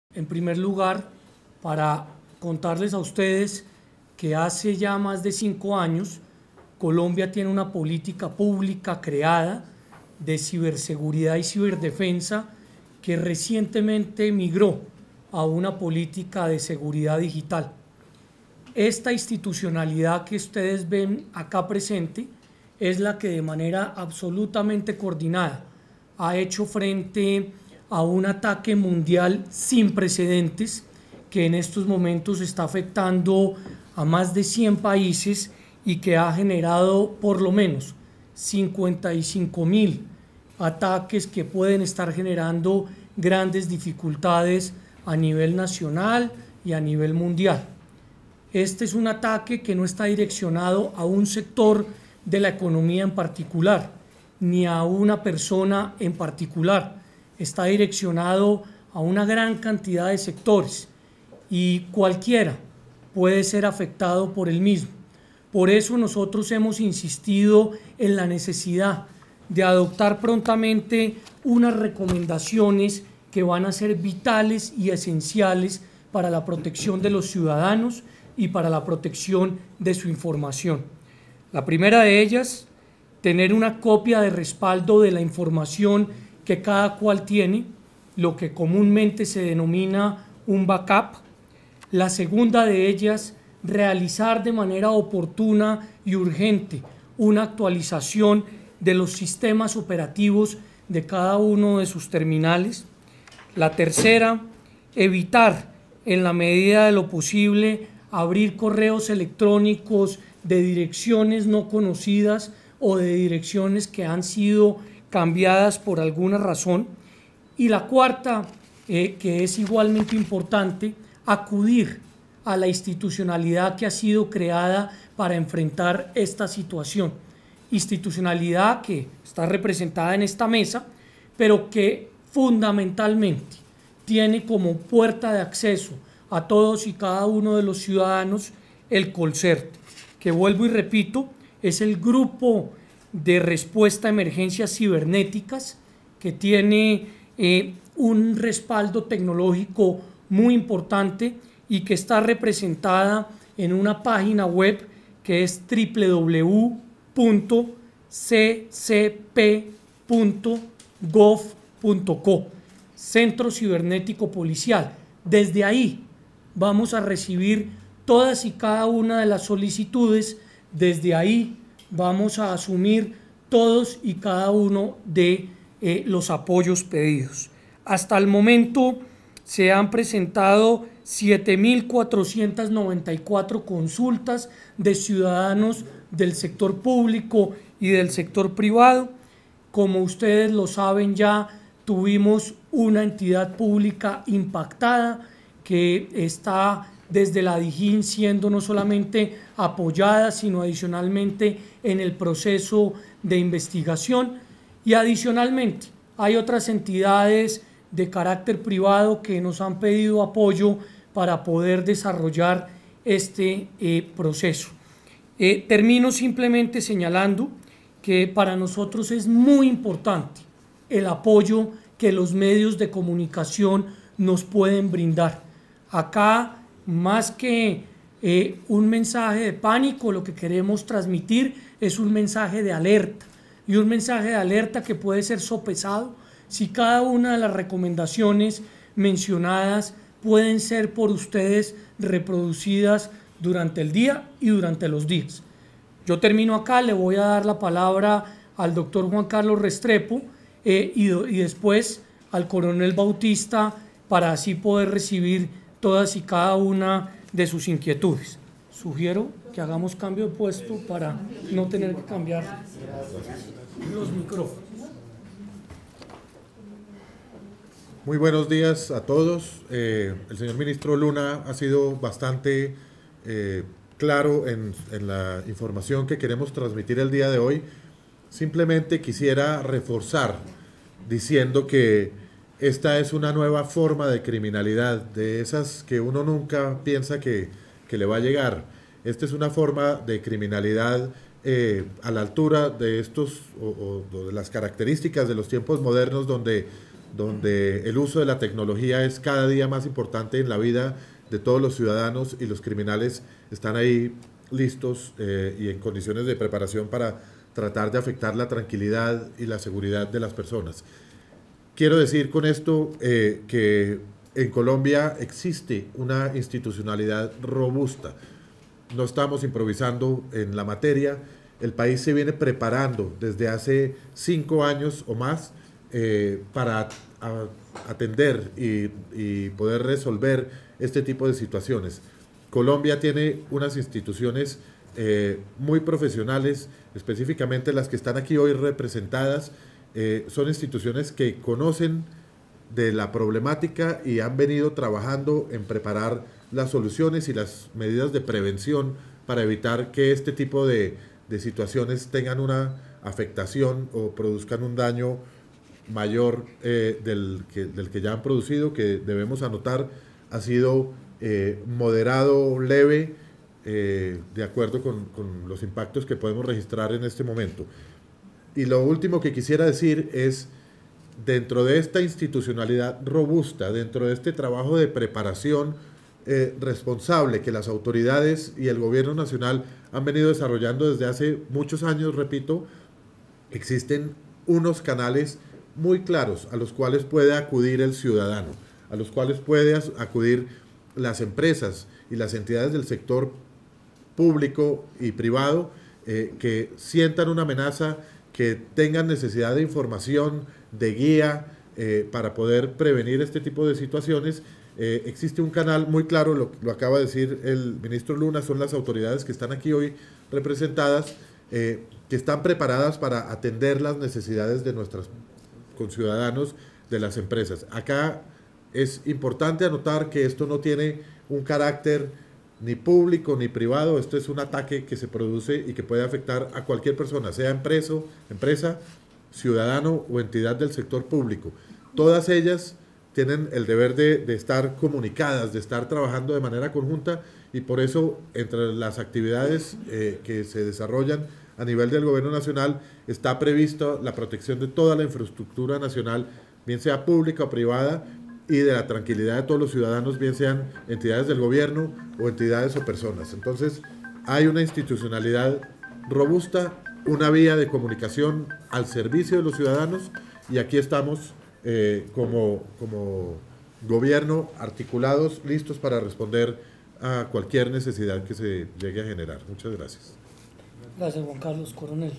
En primer lugar, para contarles a ustedes que hace ya más de 5 años Colombia tiene una política pública creada de ciberseguridad y ciberdefensa que recientemente migró a una política de seguridad digital. Esta institucionalidad que ustedes ven acá presente es la que de manera absolutamente coordinada ha hecho frente a un ataque mundial sin precedentes que en estos momentos está afectando a más de 100 países y que ha generado por lo menos 55.000 ataques que pueden estar generando grandes dificultades a nivel nacional y a nivel mundial. Este es un ataque que no está direccionado a un sector de la economía en particular, ni a una persona en particular. Está direccionado a una gran cantidad de sectores y cualquiera puede ser afectado por el mismo. Por eso nosotros hemos insistido en la necesidad de adoptar prontamente unas recomendaciones que van a ser vitales y esenciales para la protección de los ciudadanos y para la protección de su información. La primera de ellas, tener una copia de respaldo de la información que cada cual tiene, lo que comúnmente se denomina un backup. La segunda de ellas, realizar de manera oportuna y urgente una actualización de los sistemas operativos de cada uno de sus terminales. La tercera, evitar en la medida de lo posible abrir correos electrónicos de direcciones no conocidas o de direcciones que han sido cambiadas por alguna razón. Y la cuarta, que es igualmente importante, acudir a la institucionalidad que ha sido creada para enfrentar esta situación. Institucionalidad que está representada en esta mesa, pero que fundamentalmente tiene como puerta de acceso a todos y cada uno de los ciudadanos el Colcert, que vuelvo y repito, es el grupo de respuesta a emergencias cibernéticas que tiene un respaldo tecnológico muy importante y que está representada en una página web que es www.ccp.gov.co, Centro Cibernético Policial. Desde ahí vamos a recibir todas y cada una de las solicitudes, desde ahí vamos a asumir todos y cada uno de los apoyos pedidos. Hasta el momento se han presentado 7.494 consultas de ciudadanos del sector público y del sector privado. Como ustedes lo saben ya, tuvimos una entidad pública impactada que está desde la DIJÍN siendo no solamente apoyada, sino adicionalmente en el proceso de investigación. Y adicionalmente hay otras entidades de carácter privado que nos han pedido apoyo para poder desarrollar este proceso. Termino simplemente señalando que para nosotros es muy importante el apoyo que los medios de comunicación nos pueden brindar. Acá, más que un mensaje de pánico, lo que queremos transmitir es un mensaje de alerta, y un mensaje de alerta que puede ser sopesado si cada una de las recomendaciones mencionadas pueden ser por ustedes reproducidas durante el día y durante los días. Yo termino acá, le voy a dar la palabra al doctor Juan Carlos Restrepo y después al coronel Bautista para así poder recibir todas y cada una de sus inquietudes. Sugiero que hagamos cambio de puesto para no tener que cambiar los micrófonos. Muy buenos días a todos. El señor ministro Luna ha sido bastante claro en la información que queremos transmitir el día de hoy. Simplemente quisiera reforzar diciendo que esta es una nueva forma de criminalidad, de esas que uno nunca piensa que le va a llegar. Esta es una forma de criminalidad a la altura de estos o de las características de los tiempos modernos, donde donde el uso de la tecnología es cada día más importante en la vida de todos los ciudadanos y los criminales están ahí listos y en condiciones de preparación para tratar de afectar la tranquilidad y la seguridad de las personas. Quiero decir con esto que en Colombia existe una institucionalidad robusta. No estamos improvisando en la materia. El país se viene preparando desde hace 5 años o más para atender y poder resolver este tipo de situaciones. Colombia tiene unas instituciones muy profesionales, específicamente las que están aquí hoy representadas, son instituciones que conocen de la problemática y han venido trabajando en preparar las soluciones y las medidas de prevención para evitar que este tipo de situaciones tengan una afectación o produzcan un daño mayor del que ya han producido, que debemos anotar ha sido moderado, leve, de acuerdo con los impactos que podemos registrar en este momento. Y lo último que quisiera decir es, dentro de esta institucionalidad robusta, dentro de este trabajo de preparación responsable que las autoridades y el gobierno nacional han venido desarrollando desde hace muchos años, repito, existen unos canales muy claros a los cuales puede acudir el ciudadano, a los cuales puede acudir las empresas y las entidades del sector público y privado que sientan una amenaza, que tengan necesidad de información, de guía para poder prevenir este tipo de situaciones. Existe un canal muy claro, lo acaba de decir el ministro Luna, son las autoridades que están aquí hoy representadas, que están preparadas para atender las necesidades de nuestros conciudadanos, de las empresas. Acá es importante anotar que esto no tiene un carácter ni público ni privado, esto es un ataque que se produce y que puede afectar a cualquier persona, sea empresa, ciudadano o entidad del sector público. Todas ellas tienen el deber de estar comunicadas, de estar trabajando de manera conjunta, y por eso entre las actividades que se desarrollan a nivel del gobierno nacional está prevista la protección de toda la infraestructura nacional, bien sea pública o privada, y de la tranquilidad de todos los ciudadanos, bien sean entidades del gobierno o entidades o personas. Entonces, hay una institucionalidad robusta, una vía de comunicación al servicio de los ciudadanos, y aquí estamos como gobierno articulados, listos para responder a cualquier necesidad que se llegue a generar. Muchas gracias. Gracias, Juan Carlos. Coronel.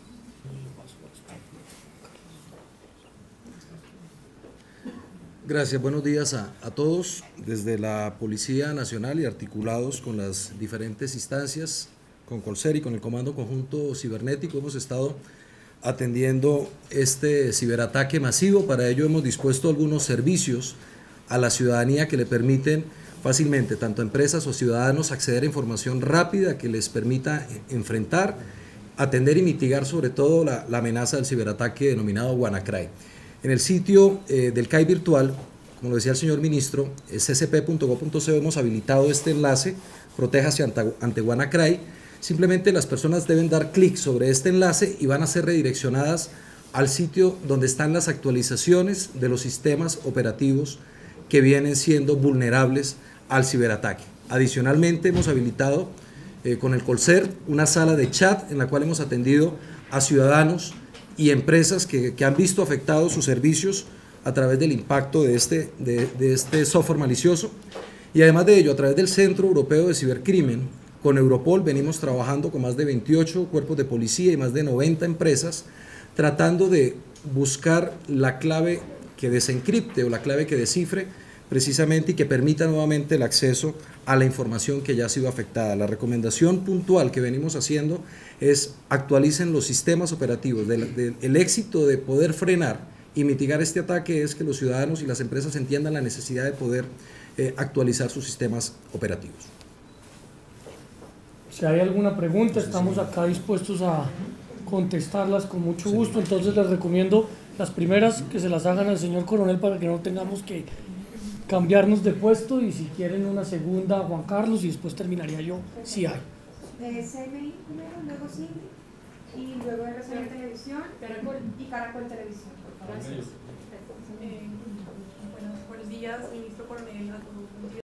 Gracias, buenos días a todos. Desde la Policía Nacional y articulados con las diferentes instancias, con Colser y con el Comando Conjunto Cibernético, hemos estado atendiendo este ciberataque masivo. Para ello hemos dispuesto algunos servicios a la ciudadanía que le permiten fácilmente, tanto a empresas o ciudadanos, acceder a información rápida que les permita enfrentar, atender y mitigar sobre todo la amenaza del ciberataque denominado WannaCry. En el sitio del CAI virtual, como lo decía el señor ministro, ccp.gov.co, hemos habilitado este enlace, protéjase ante WannaCry. Simplemente las personas deben dar clic sobre este enlace y van a ser redireccionadas al sitio donde están las actualizaciones de los sistemas operativos que vienen siendo vulnerables al ciberataque. Adicionalmente hemos habilitado con el Colser una sala de chat en la cual hemos atendido a ciudadanos y empresas que han visto afectados sus servicios a través del impacto de este software malicioso. Y además de ello, a través del Centro Europeo de Cibercrimen, con Europol venimos trabajando con más de 28 cuerpos de policía y más de 90 empresas, tratando de buscar la clave que desencripte o la clave que descifre precisamente y que permita nuevamente el acceso a la información que ya ha sido afectada. La recomendación puntual que venimos haciendo es actualicen los sistemas operativos. El éxito de poder frenar y mitigar este ataque es que los ciudadanos y las empresas entiendan la necesidad de poder actualizar sus sistemas operativos. Si hay alguna pregunta, estamos acá dispuestos a contestarlas con mucho gusto. Entonces les recomiendo las primeras que se las hagan al señor coronel para que no tengamos que cambiarnos de puesto, y si quieren una segunda, Juan Carlos, y después terminaría yo, si hay. CMI primero, luego CINDI, y luego RCN Televisión y Caracol Televisión. Gracias. Buenos días, ministro Coronel, a todos